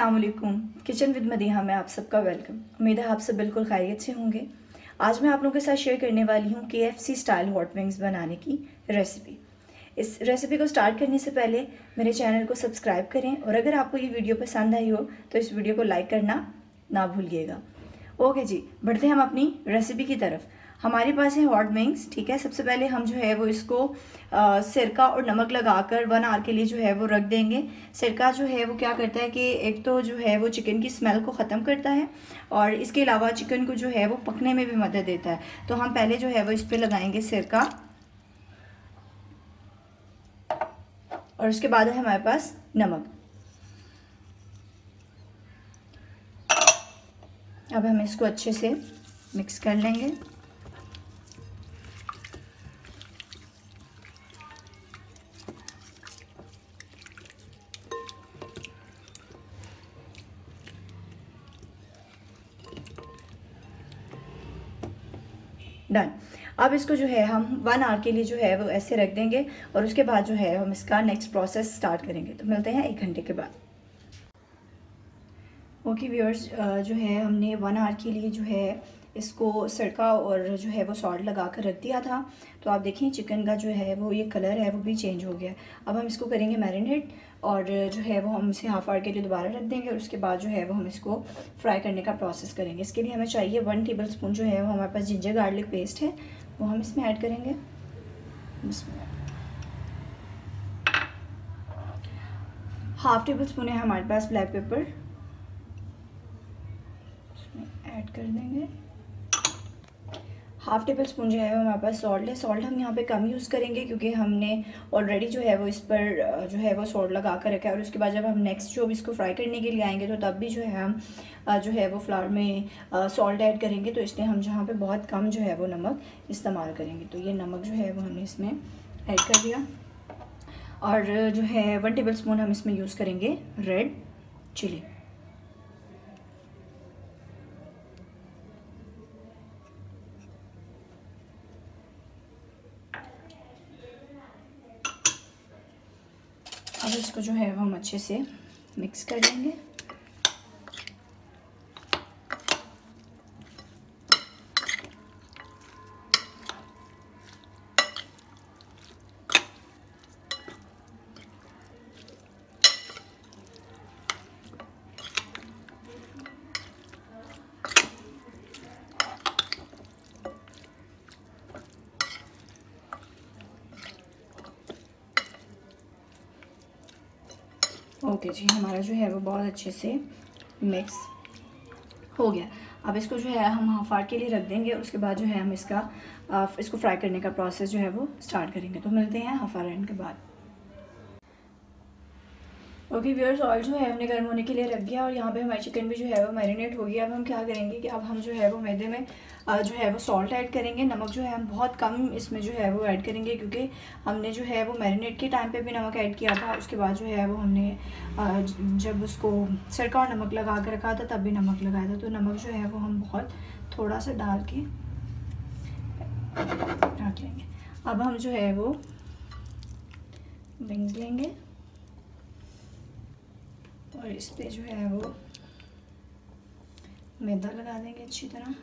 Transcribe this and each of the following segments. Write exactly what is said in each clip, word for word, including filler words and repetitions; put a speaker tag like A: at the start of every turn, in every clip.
A: अस्सलाम वालेकुम। Kitchen with Madiha में आप सबका वेलकम। उम्मीद है आप सब बिल्कुल खैरियत से होंगे। आज मैं आप लोगों के साथ शेयर करने वाली हूँ के F C style hot wings बनाने की रेसिपी। इस रेसिपी को स्टार्ट करने से पहले मेरे चैनल को सब्सक्राइब करें और अगर आपको ये वीडियो पसंद आई हो तो इस वीडियो को लाइक करना ना भूलिएगा। ओके जी, बढ़ते हैं हम अपनी रेसिपी की तरफ। हमारे पास है हॉट विंग्स, ठीक है। सबसे पहले हम जो है वो इसको आ, सिरका और नमक लगाकर वन आवर के लिए जो है वो रख देंगे। सिरका जो है वो क्या करता है कि एक तो जो है वो चिकन की स्मेल को ख़त्म करता है और इसके अलावा चिकन को जो है वो पकने में भी मदद देता है। तो हम पहले जो है वो इस पर लगाएंगे सिरका और उसके बाद है हमारे पास नमक। अब हम इसको अच्छे से मिक्स कर लेंगे। डन। अब इसको जो है हम वन आवर के लिए जो है वो ऐसे रख देंगे और उसके बाद जो है हम इसका नेक्स्ट प्रोसेस स्टार्ट करेंगे। तो मिलते हैं एक घंटे के बाद। ओके व्यूअर्स, जो है हमने वन आवर के लिए जो है इसको सिरका और जो है वो सॉल्ट लगा कर रख दिया था। तो आप देखें चिकन का जो है वो ये कलर है वो भी चेंज हो गया। अब हम इसको करेंगे मैरिनेट और जो है वो हम इसे हाफ आवर के लिए दोबारा रख देंगे और उसके बाद जो है वो हम इसको फ्राई करने का प्रोसेस करेंगे। इसके लिए हमें चाहिए वन टेबल स्पून जो है वो हमारे पास जिंजर गार्लिक पेस्ट है वो हम इसमें ऐड करेंगे। हाफ टेबल स्पून है हमारे पास ब्लैक पेपर, ऐड कर देंगे। हाफ टेबल स्पून जो है वो हमारे पास सॉल्ट है। सॉल्ट हम यहाँ पे कम यूज़ करेंगे क्योंकि हमने ऑलरेडी जो है वो इस पर जो है वो सॉल्ट लगा कर रखा है और उसके बाद जब हम नेक्स्ट जो इसको फ्राई करने के लिए आएंगे तो तब भी जो है हम जो है वो फ्लावर में सॉल्ट ऐड करेंगे। तो इसलिए हम जहाँ पे बहुत कम जो है वो नमक इस्तेमाल करेंगे। तो ये नमक जो है वो हमने इसमें ऐड कर दिया और जो है वन टेबल स्पून हम इसमें यूज़ करेंगे रेड चिली। अब इसको जो है वो हम अच्छे से मिक्स कर लेंगे। ओके जी, हमारा जो है वो बहुत अच्छे से मिक्स हो गया। अब इसको जो है हम हाफ आवर के लिए रख देंगे और उसके बाद जो है हम इसका इसको फ्राई करने का प्रोसेस जो है वो स्टार्ट करेंगे। तो मिलते हैं हाफ आवर के बाद। ओके व्यूअर्स, ऑयल जो है हमने गर्म होने के लिए रख दिया और यहाँ पे हमारी चिकन भी जो है वो मैरिनेट हो गया। अब हम क्या करेंगे कि अब हम जो है वो मैदे में जो है वो सॉल्ट ऐड करेंगे। नमक जो है हम बहुत कम इसमें जो है वो ऐड करेंगे क्योंकि हमने जो है वो मैरिनेट के टाइम पे भी नमक ऐड किया था। उसके बाद जो है वो हमने जब उसको सिरका और नमक लगा कर रखा था तब भी नमक लगाया था। तो नमक जो है वो हम बहुत थोड़ा सा डाल के रख लेंगे। अब हम जो है वो विंग्स लेंगे और इस पे जो है वो मैदा लगा देंगे अच्छी तरह।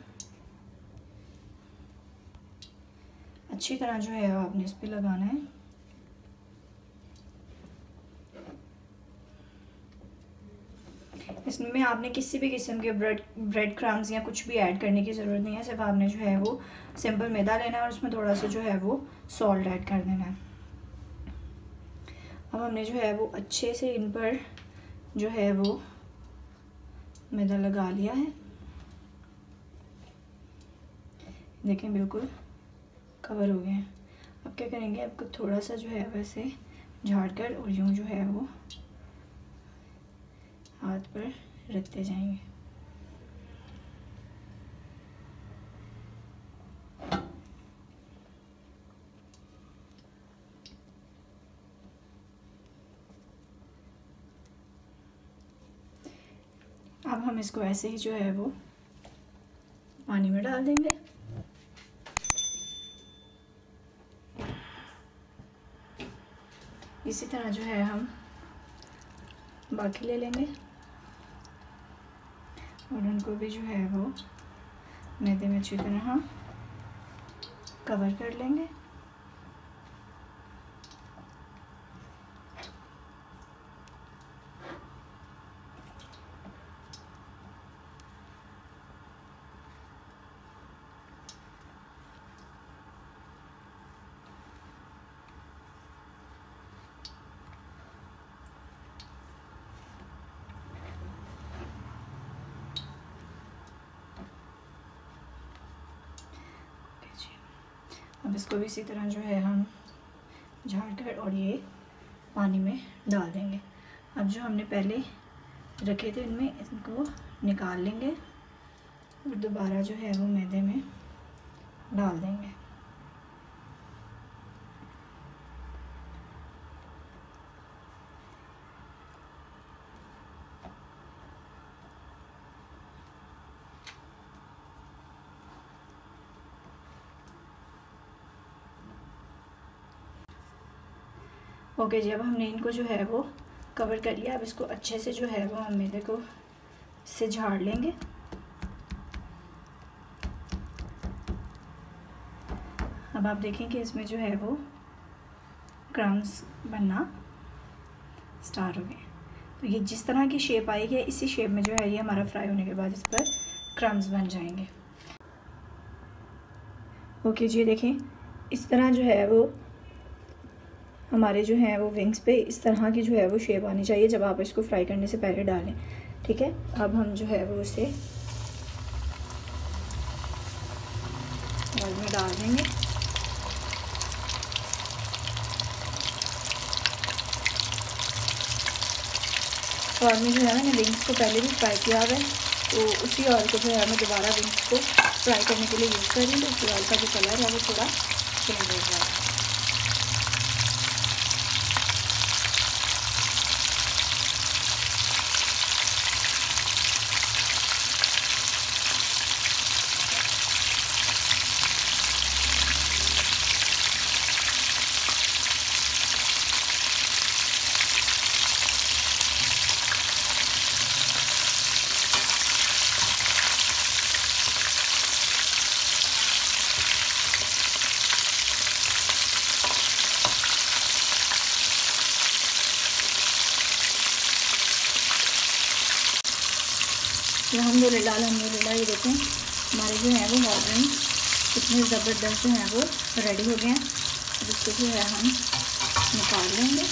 A: अच्छी तरह जो है आपने इस पे लगाना है। इसमें आपने किसी भी किस्म के ब्रेड ब्रेड क्रम्स या कुछ भी ऐड करने की ज़रूरत नहीं है। सिर्फ आपने जो है वो सिंपल मैदा लेना है और उसमें थोड़ा सा जो है वो सॉल्ट ऐड कर देना है। अब हमने जो है वो अच्छे से इन पर जो है वो मैदा लगा लिया है। देखें बिल्कुल कवर हो गए हैं। अब क्या करेंगे, आपको थोड़ा सा जो है वैसे झाड़ कर और यूँ जो है वो हाथ पर रखते जाएंगे। अब हम इसको ऐसे ही जो है वो पानी में डाल देंगे। इसी तरह जो है हम बाकी ले लेंगे। और उनको भी जो है वो मैदे में अच्छी तरह कवर कर लेंगे। अब इसको भी इसी तरह जो है हम झाड़ कर और ये पानी में डाल देंगे। अब जो हमने पहले रखे थे इनमें इनको निकाल लेंगे और दोबारा जो है वो मैदे में डाल देंगे। ओके जी, अब हमने इनको जो है वो कवर कर लिया। अब इसको अच्छे से जो है वो हम मैदे को से झाड़ लेंगे। अब आप देखें कि इसमें जो है वो क्रम्स बनना स्टार्ट हो गए। तो ये जिस तरह की शेप आएगी इसी शेप में जो है ये हमारा फ्राई होने के बाद इस पर क्रम्स बन जाएंगे। ओके जी, देखें इस तरह जो है वो हमारे जो हैं वो विंग्स पे इस तरह की जो है वो शेप आनी चाहिए जब आप इसको फ्राई करने से पहले डालें। ठीक है, अब हम जो है वो इसे ऑयल में डाल देंगे। तो ऑयल में जो है मैंने विंग्स को पहले भी फ्राई किया हुआ है, तो उसी ऑयल को जो है मैं दोबारा विंग्स को फ्राई करने के लिए यूज़ कर रही हूँ। तो उस ऑयल का जो कलर है वो थोड़ा चेंज हो जाएगा। अल्हम्दुलिल्लाह अल्हम्दुलिल्लाह ये देखें हमारे जो है वो मॉडर्न कितने ज़बरदस्त जो हैं वो रेडी हो गए हैं। अब इसको जो है हम निकाल लेंगे।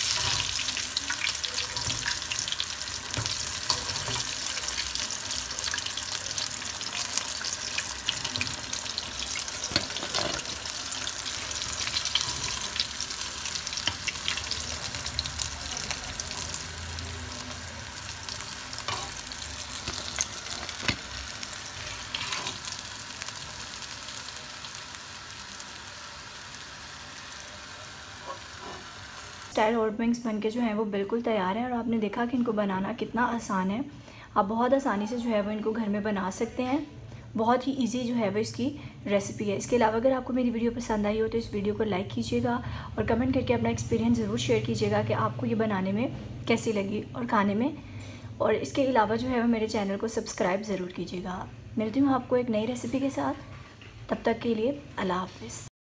A: स्टाइल हॉट विंग्स बन के जो है वो बिल्कुल तैयार है और आपने देखा कि इनको बनाना कितना आसान है। आप बहुत आसानी से जो है वो इनको घर में बना सकते हैं। बहुत ही इजी जो है वो इसकी रेसिपी है। इसके अलावा अगर आपको मेरी वीडियो पसंद आई हो तो इस वीडियो को लाइक कीजिएगा और कमेंट करके अपना एक्सपीरियंस ज़रूर शेयर कीजिएगा कि आपको ये बनाने में कैसी लगी और खाने में। और इसके अलावा जो है वो मेरे चैनल को सब्सक्राइब ज़रूर कीजिएगा। मिलती हूँ आपको एक नई रेसिपी के साथ, तब तक के लिए अल्लाह हाफ़िज़।